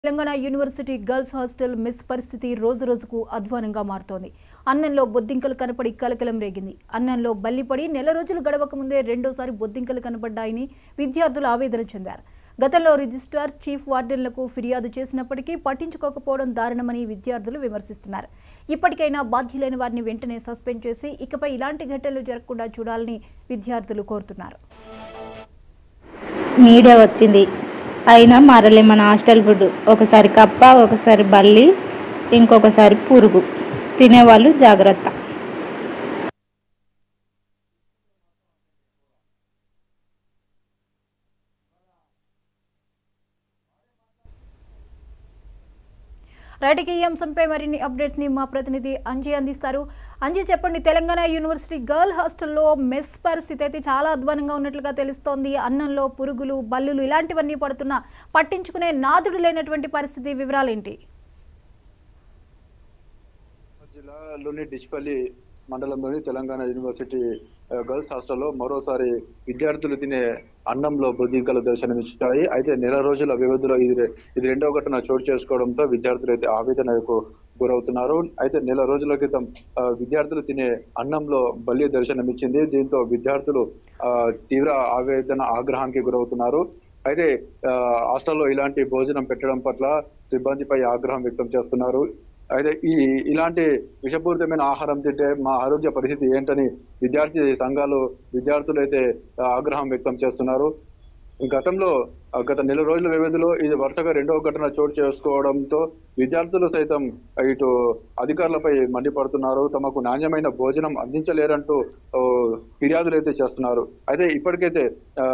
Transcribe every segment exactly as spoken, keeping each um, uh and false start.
Telangana university girls hostel mess పరిస్థితి రోజు రోజుకు అధ్వానంగా మారుతోంది. అన్నంలో బొద్దింకలు కనపడి కలకలం రేగింది. అన్నంలో బల్లిపడి నెల రోజులు గడవక ముందే రెండోసారి బొద్దింకలు కనపడ్డాయని విద్యార్థులు ఆవేదన చెందారు. గతంలో రిజిస్ట్రార్, చీఫ్ వార్డెన్లకు ఫిర్యాదు చేసినప్పటికీ పట్టించుకోకపోవడం దారుణమని విద్యార్థులు విమర్శిస్తున్నారు. ఇప్పటికైనా బాధ్యులైన వారిని వెంటనే సస్పెండ్ చేసి ఇకపై ఇలాంటి ఘటనలు జరగకుండా చూడాలని విద్యార్థులు కోరుతున్నారు. మీడియా వచ్చింది అయినా మారలే మన హాస్టల్ ఫుడ్. ఒకసారి కప్ప, ఒకసారి బల్లి, ఇంకొకసారి పురుగు. తినేవాళ్ళు జాగ్రత్త. రైట్కి ఈ అంశంపై మరిన్ని అప్డేట్స్ ని మా ప్రతినిధి అంజీ అందిస్తారు. అంజీ, చెప్పండి, తెలంగాణ యూనివర్సిటీ గర్ల్ హాస్టల్లో మెస్ పరిస్థితి అయితే చాలా అధ్వానంగా ఉన్నట్లుగా తెలుస్తోంది. అన్నంలో పురుగులు, బల్లులు ఇలాంటివన్నీ పడుతున్నా పట్టించుకునే నాదుడు లేనటువంటి పరిస్థితి. వివరాలేంటి? జిల్లాలోని డిచ్పల్లి మండలంలోని తెలంగాణ యూనివర్సిటీ గర్ల్స్ హాస్టల్లో మరోసారి విద్యార్థులు తినే అన్నంలో బొద్దింకలు దర్శనమిచ్చాయి. అయితే నెల రోజుల వ్యవధిలో ఇది ఇది రెండో ఘటన చోటు చేసుకోవడంతో విద్యార్థులు అయితే ఆవేదనకు గురవుతున్నారు. అయితే నెల రోజుల క్రితం విద్యార్థులు తినే అన్నంలో బల్లి దర్శనమిచ్చింది. దీంతో విద్యార్థులు తీవ్ర ఆవేదన, ఆగ్రహానికి గురవుతున్నారు. అయితే హాస్టల్లో ఇలాంటి భోజనం పెట్టడం పట్ల సిబ్బందిపై ఆగ్రహం వ్యక్తం చేస్తున్నారు. అయితే ఈ ఇలాంటి విషపూరితమైన ఆహారం తింటే మా ఆరోగ్య పరిస్థితి ఏంటని విద్యార్థి సంఘాలు, విద్యార్థులు అయితే ఆగ్రహం వ్యక్తం చేస్తున్నారు. గతంలో గత నెల రోజుల వ్యవధిలో ఇది వరుసగా రెండవ ఘటన చోటు చేసుకోవడంతో విద్యార్థులు సైతం ఇటు అధికారులపై మండిపడుతున్నారు. తమకు నాణ్యమైన భోజనం అందించలేరంటూ ఫిర్యాదులు అయితే చేస్తున్నారు. అయితే ఇప్పటికైతే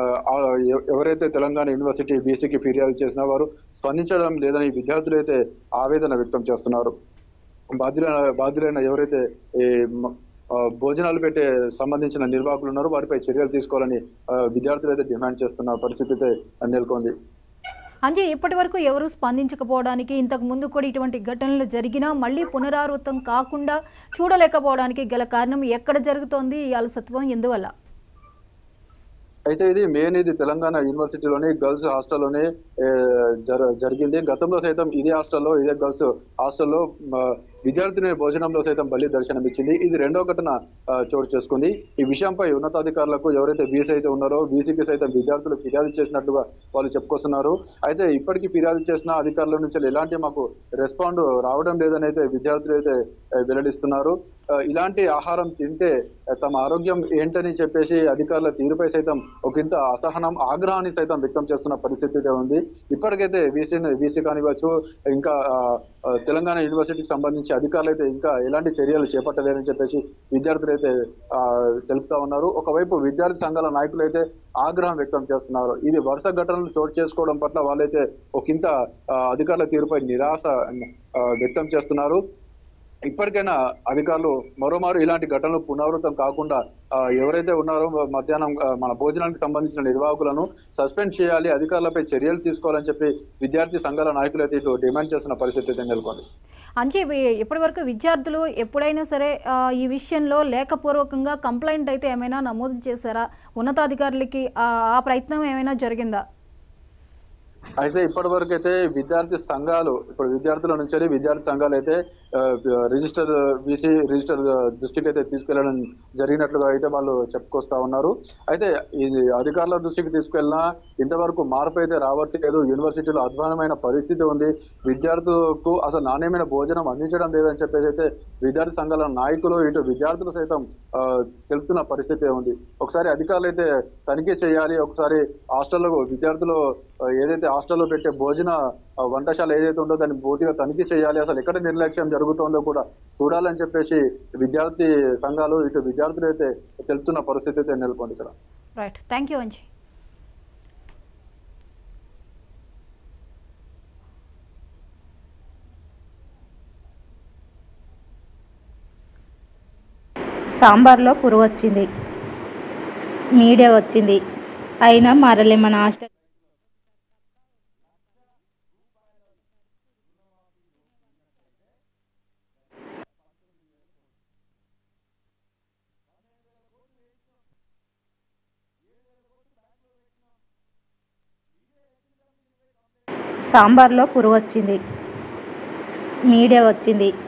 ఎవరైతే తెలంగాణ యూనివర్సిటీ బీసీకి ఫిర్యాదు చేసిన వారు స్పందించడం లేదని విద్యార్థులు అయితే ఆవేదన వ్యక్తం చేస్తున్నారు. బాధ్యులైన బాధ్యులైన ఎవరైతే ఈ భోజనాలు పెట్టే సంబంధించిన నిర్వాహకులు ఉన్నారో వారిపై చర్యలు తీసుకోవాలని విద్యార్థులు అయితే డిమాండ్ చేస్తున్న పరిస్థితి అయితే నెలకొంది. అంజీ, ఇప్పటి వరకు ఎవరు స్పందించకపోవడానికి, ఇంతకు ముందు కూడా ఇటువంటి ఘటనలు జరిగినా మళ్ళీ పునరావృతం కాకుండా చూడలేకపోవడానికి గల కారణం ఎక్కడ జరుగుతోంది? ఈ అలసత్వం ఎందువల్ల? అయితే ఇది మెయిన్ ఇది తెలంగాణ యూనివర్సిటీలోని గర్ల్స్ హాస్టల్లోనే జరిగింది. గతంలో సైతం ఇదే హాస్టల్లో ఇదే గర్ల్స్ హాస్టల్లో విద్యార్థిని భోజనంలో సైతం బల్లి దర్శనమిచ్చింది. ఇది రెండో ఘటన చోటు చేసుకుంది. ఈ విషయంపై ఉన్నతాధికారులకు ఎవరైతే బీసీ అయితే ఉన్నారో బీసీకి సైతం విద్యార్థులు ఫిర్యాదు చేసినట్లుగా వాళ్ళు చెప్పుకొస్తున్నారు. అయితే ఇప్పటికీ ఫిర్యాదు చేసిన అధికారుల నుంచి ఎలాంటి మాకు రెస్పాండ్ రావడం లేదని అయితే విద్యార్థులు అయితే వెల్లడిస్తున్నారు. ఇలాంటి ఆహారం తింటే తమ ఆరోగ్యం ఏంటని చెప్పేసి అధికారుల తీరుపై సైతం ఒకంత అసహనం, ఆగ్రహాన్ని సైతం వ్యక్తం చేస్తున్న పరిస్థితి ఉంది. ఇప్పటికైతే వీసీ వీసీ కానివచ్చు, ఇంకా తెలంగాణ యూనివర్సిటీకి సంబంధించి అధికారులు అయితే ఇంకా ఎలాంటి చర్యలు చేపట్టలేరని చెప్పేసి విద్యార్థులు అయితే తెలుపుతా ఉన్నారు. ఒకవైపు విద్యార్థి సంఘాల నాయకులు అయితే ఆగ్రహం వ్యక్తం చేస్తున్నారు. ఇది వరుస ఘటనలు చోటు చేసుకోవడం పట్ల వాళ్ళైతే ఒకంత అధికారుల తీరుపై నిరాశ వ్యక్తం చేస్తున్నారు. ఇప్పటికైనా అధికారులు మరోమారు ఇలాంటి ఘటనలు పునరావృతం కాకుండా ఎవరైతే ఉన్నారో మధ్యాహ్నం మన భోజనానికి సంబంధించిన నిర్వాహకులను సస్పెండ్ చేయాలి, అధికారులపై చర్యలు తీసుకోవాలని చెప్పి విద్యార్థి సంఘాల నాయకులు అయితే ఇటు డిమాండ్ చేస్తున్న పరిస్థితి అయితే నెలకొంది. అంజీ, ఇప్పటి వరకు విద్యార్థులు ఎప్పుడైనా సరే ఈ విషయంలో లేఖపూర్వకంగా కంప్లైంట్ అయితే ఏమైనా నమోదు చేశారా? ఉన్నతాధికారులకి ఆ ప్రయత్నం ఏమైనా జరిగిందా? అయితే ఇప్పటి వరకు అయితే విద్యార్థి సంఘాలు ఇప్పుడు విద్యార్థుల నుంచి విద్యార్థి సంఘాలు అయితే రిజిస్టర్ బీసీ రిజిస్టర్ దృష్టికి అయితే తీసుకెళ్లడం జరిగినట్లుగా అయితే వాళ్ళు చెప్పుకొస్తా ఉన్నారు. అయితే ఇది అధికారుల దృష్టికి తీసుకెళ్ళినా ఇంతవరకు మార్పు అయితే రావట్లేదు. యూనివర్సిటీలో అధ్వానమైన పరిస్థితి ఉంది. విద్యార్థులకు అసలు నాణ్యమైన భోజనం అందించడం లేదని చెప్పేసి అయితే విద్యార్థి సంఘాల నాయకులు, ఇటు విద్యార్థులు సైతం తెలుపుతున్న పరిస్థితి ఉంది. ఒకసారి అధికారులు అయితే తనిఖీ చేయాలి. ఒకసారి హాస్టల్లో విద్యార్థులు ఏదైతే హాస్టల్లో పెట్టే భోజన వంటశాల ఏదైతే ఉందో దాన్ని పూర్తిగా తనిఖీ చేయాలి. అసలు ఎక్కడ నిర్లక్ష్యం జరుగుతుందో కూడా చూడాలని చెప్పేసి విద్యార్థి సంఘాలు, ఇటు విద్యార్థులు అయితే తెలుపుతున్న పరిస్థితి అయితే నెలకొంది ఇక్కడ. Right, thank you Anji. సాంబార్లో పురుగు వచ్చింది. మీడియా వచ్చింది అయినా మారలే మన హాస్టల్. సాంబార్లో పురుగు వచ్చింది. మీడియా వచ్చింది.